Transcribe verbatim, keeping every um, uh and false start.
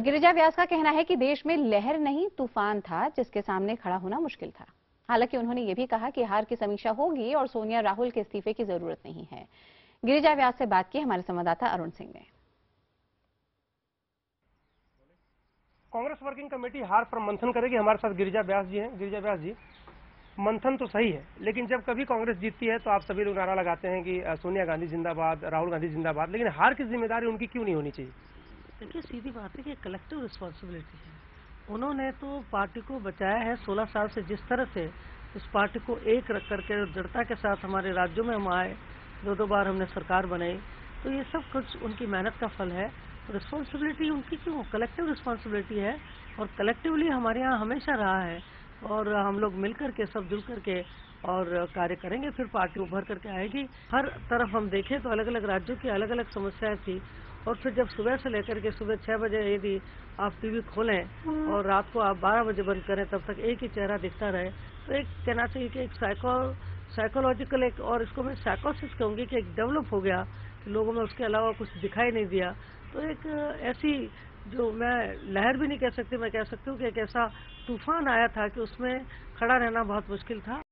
गिरिजा व्यास का कहना है कि देश में लहर नहीं तूफान था जिसके सामने खड़ा होना मुश्किल था। हालांकि उन्होंने ये भी कहा कि हार की समीक्षा होगी और सोनिया राहुल के इस्तीफे की जरूरत नहीं है। गिरिजा व्यास से बात की हमारे संवाददाता अरुण सिंह ने। कांग्रेस वर्किंग कमेटी हार पर मंथन करेगी। हमारे साथ गिरिजा व्यास जी हैं। गिरिजा व्यास जी, मंथन तो सही है, लेकिन जब कभी कांग्रेस जीतती है तो आप सभी लोग नारा लगाते हैं कि सोनिया गांधी जिंदाबाद, राहुल गांधी जिंदाबाद, लेकिन हार की जिम्मेदारी उनकी क्यों नहीं होनी चाहिए? देखिए, सीधी बात है कि कलेक्टिव रिस्पॉन्सिबिलिटी है। उन्होंने तो पार्टी को बचाया है सोलह साल से। जिस तरह से इस पार्टी को एक रख करके दृढ़ता के साथ हमारे राज्यों में हम आए, दो दो बार हमने सरकार बनाई, तो ये सब कुछ उनकी मेहनत का फल है। तो रिस्पॉन्सिबिलिटी उनकी क्यों, कलेक्टिव रिस्पॉन्सिबिलिटी है। और कलेक्टिवली हमारे यहाँ हमेशा रहा है, और हम लोग मिल करके, सब जुल करके और कार्य करेंगे, फिर पार्टी उभर करके आएगी। हर तरफ हम देखें तो अलग अलग राज्यों की अलग अलग समस्याएं थी, और फिर जब सुबह से लेकर के सुबह छह बजे यदि आप टीवी खोलें और रात को आप बारह बजे बंद करें, तब तक एक ही चेहरा दिखता रहे, तो एक कहना चाहिए कि एक साइको साइकोलॉजिकल एक, और इसको मैं साइकोसिस कहूँगी कि एक डेवलप हो गया कि लोगों में उसके अलावा कुछ दिखाई नहीं दिया। तो एक ऐसी, जो मैं लहर भी नहीं कह सकती, मैं कह सकती हूँ कि एक ऐसा तूफान आया था कि उसमें खड़ा रहना बहुत मुश्किल था।